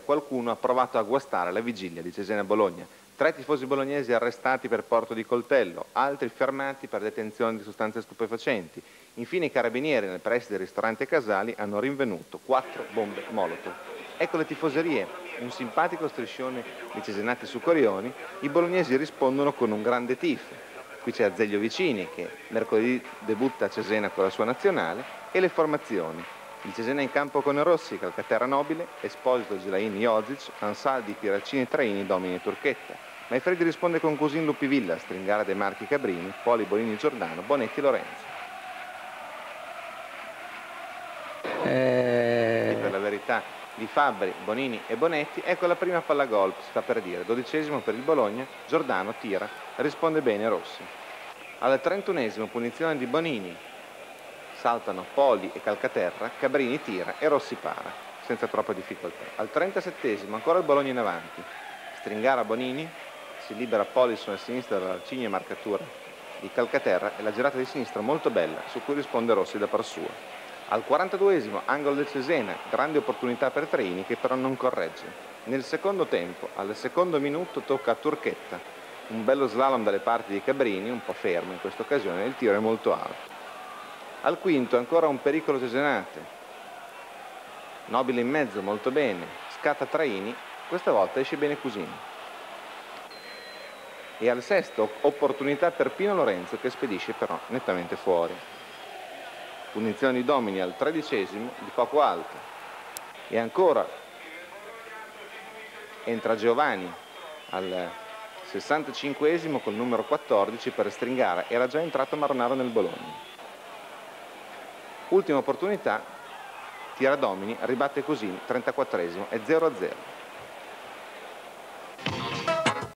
qualcuno ha provato a guastare la vigilia di Cesena-Bologna. 3 tifosi bolognesi arrestati per porto di coltello, altri fermati per detenzione di sostanze stupefacenti. Infine i carabinieri nel preside del ristorante Casali hanno rinvenuto 4 bombe Molotov. Ecco le tifoserie, un simpatico striscione di cesenati su Corioni. I bolognesi rispondono con un grande tifo. Qui c'è Azeglio Vicini che mercoledì debutta a Cesena con la sua nazionale e le formazioni. Il Cesena in campo con Rossi, Calcaterra Nobile, Esposito, Gelaini, Jozic, Ansaldi, Piraccini, Traini, Domini, Turchetta. Maifredi risponde con Cusin, Lupivilla, Stringara, De Marchi, Cabrini, Poli, Bonini, Giordano, Bonetti, Lorenzo. E per la verità di Fabbri, Bonini e Bonetti, ecco la prima palla gol, si sta per dire, 12° per il Bologna, Giordano tira, risponde bene Rossi. Al 31° punizione di Bonini, saltano Poli e Calcaterra, Cabrini tira e Rossi para, senza troppa difficoltà. Al 37° ancora il Bologna in avanti, Stringara Bonini, si libera Poli sulla sinistra dalla Arcigna marcatura di Calcaterra e la girata di sinistra molto bella, su cui risponde Rossi da par sua. Al 42° angolo del Cesena, grande opportunità per Traini che però non corregge. Nel secondo tempo, al secondo minuto, tocca a Turchetta, un bello slalom dalle parti di Cabrini, un po' fermo in questa occasione, il tiro è molto alto. Al quinto ancora un pericolo cesenate, Nobile in mezzo, molto bene, scatta Traini, questa volta esce bene Cusin. E al sesto opportunità per Pino Lorenzo che spedisce però nettamente fuori. Punizione di Domini al 13° di poco alto. E ancora entra Giovanni al 65° col numero 14 per Stringara, era già entrato Maronaro nel Bologna. Ultima opportunità, tira Domini, ribatte Cusin, 34° e 0-0.